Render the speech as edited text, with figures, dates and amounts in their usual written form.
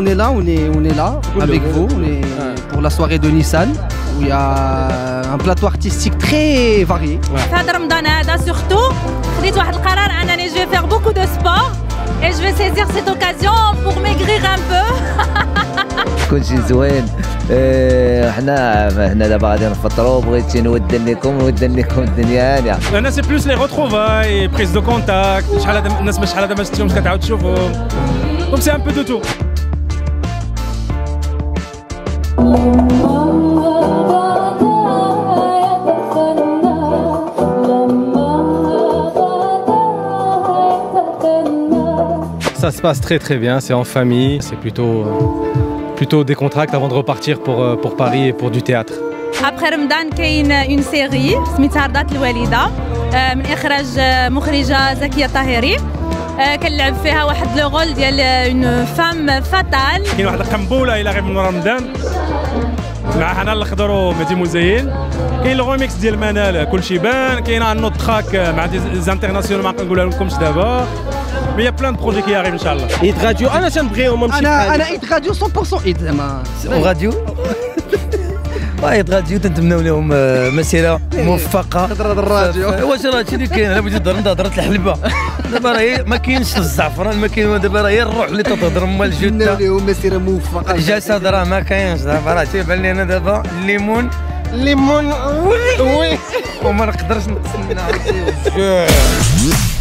on est là avec vous. On est pour la soirée de Nissan où il y a un plateau artistique très varié. هذا رمضان هذا surtout خديت واحد القرار أنني je vais faire beaucoup de sport et je vais saisir cette occasion pour maigrir un peu. كلشي زوين. حنا دابا غادي نفطروا بغيتي نودنيكم الدنيا هانيه. هنا سي بلوس لي روتروفاي بريز دو كونتاكت شحال هذا الناس شحال هذا ما شفتيهمش كتعاود تشوفهم دونك سي ان بو دو تو. Ça se passe très bien, c'est en famille, c'est plutôt décontracté avant de repartir pour Paris et pour du théâtre. Après Ramadan كاين une série سميتها رضات الوالدة من إخراج مخرجة زكية طاهري كنلعب فيها واحد لو رول ديال اون فام فاتال. كاين واحد القنبولة إلى غير من رمضان مع حنان الخضر ومهدي مزين. كاين الغوميكس ديال منال كلشي بان. كاين ان نوت تراك مع دي زانترناسيونال ما نقولها لكمش دابا. Mais il y a plein de projets qui arrivent, Inch'Allah. Eid Radio, أنا تنبغيهم أمشي أنا Eid Radio 100% Eid زعما. راديو وايد راديو تنتمناو لهم مسيره موفقه. هضره الراديو واش راه هادشي اللي كاين. انا بغيت نهضر هضره الحلبه. دابا راه ما كاينش الزعفران ما كاين. دابا راه هي الروح اللي تتهضر مال الجده. نتمناو لهم مسيره موفقه. الجسد راه ما كاينش دابا. راه تيبان لي انا دابا الليمون وي وما نقدرش نتسنى.